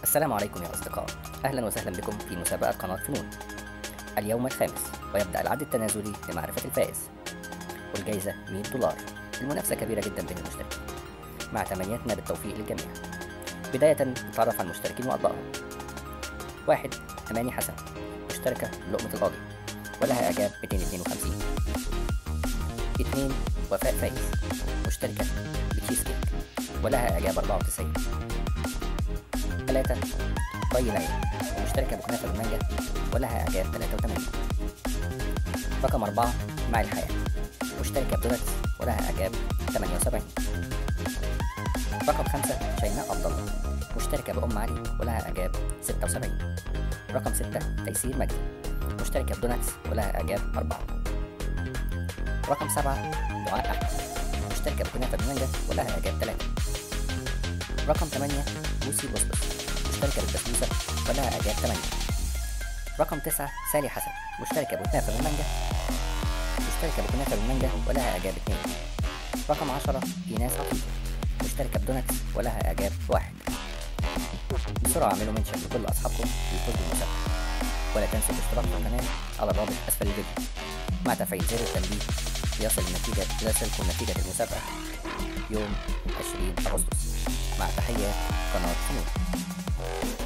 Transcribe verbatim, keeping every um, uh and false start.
السلام عليكم يا أصدقاء، أهلا وسهلا بكم في مسابقة قناة فنون. اليوم الخامس ويبدأ العد التنازلي لمعرفة الفائز، والجائزة مئة دولار. المنافسة كبيرة جدا بين المشتركين، مع تمنياتنا بالتوفيق للجميع. بداية نتعرف على المشتركين وأطباقهم. واحد أماني حسن، مشتركة بلقمة القاضي ولها إعجاب مئتين واثنين وخمسين. اثنين وفاء فايز، مشتركة بتشيز كيك ولها إعجاب أربعة وتسعين. ثلاثة طي نعيم، مشتركة بكنافة بالمانجا ولها إعجاب ثلاثة وثمانين. رقم أربعة مع الحياة، مشتركة بدونتس ولها إعجاب ثمانية وسبعين. رقم خمسة شيماء عبد الله، مشتركة بأم علي ولها إعجاب ستة وسبعين. رقم ستة تيسير مجدي، مشتركة بدونتس ولها إعجاب أربعة. رقم سبعة دعاء أحمد، مشتركة بكنافة بالمانجا ولها إعجاب ثلاثة. رقم ثمانية بوسي بوسبس، مشتركة بالبسبوسة ولها إعجاب ثمانية. رقم تسعة سالي حسن، مشتركة بكنافة بالمانجا مشتركة بكنافة بالمانجا ولها إعجاب اثنين. رقم عشرة إيناس عطية، مشتركة بدونتس ولها إعجاب واحد. بسرعة اعملوا منشن لكل أصحابكم للفوز بالمسابقة، ولا تنسوا الاشتراك في القناة على الرابط أسفل الفيديو مع تفعيل زر التنبيه ليصل النتيجة ليصلكم نتيجة المسابقة يوم عشرين أغسطس. مع تحيات قناة فنون.